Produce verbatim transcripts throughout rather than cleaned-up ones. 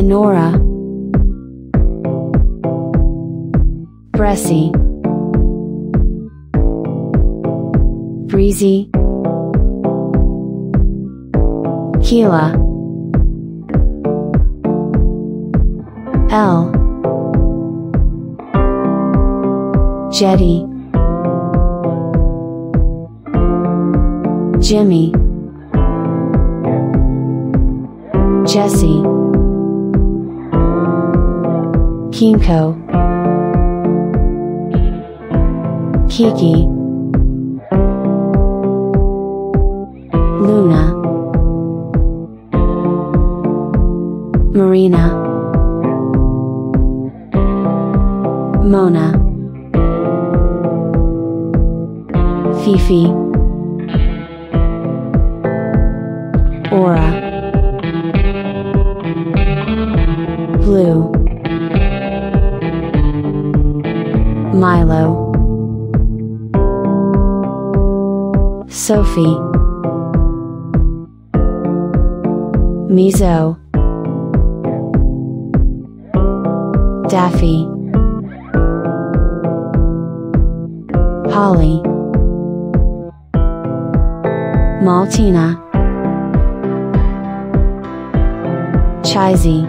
Nora, Bressy, Breezy, Keela, L, Jetty, Jimmy, Jesse, Kinko, Kiki, Luna, Marina, Mona, Fifi, Aura, Blue, Milo, Sophie, Mizo, Daffy, Holly, Maltina, Chizy,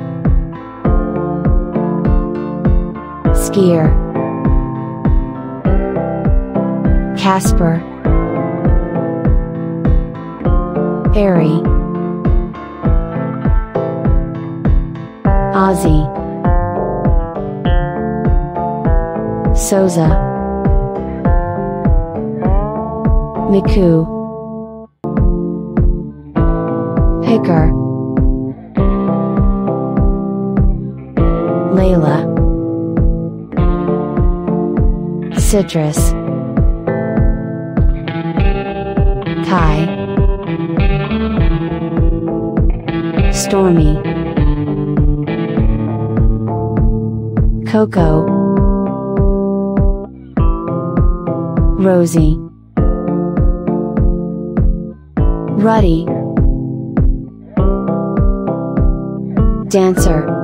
Skier, Casper, Airy, Ozzy, Souza, Miku, Picker, Layla, Citrus, Kai, Stormy, Coco, Rosie, Ruddy, Dancer,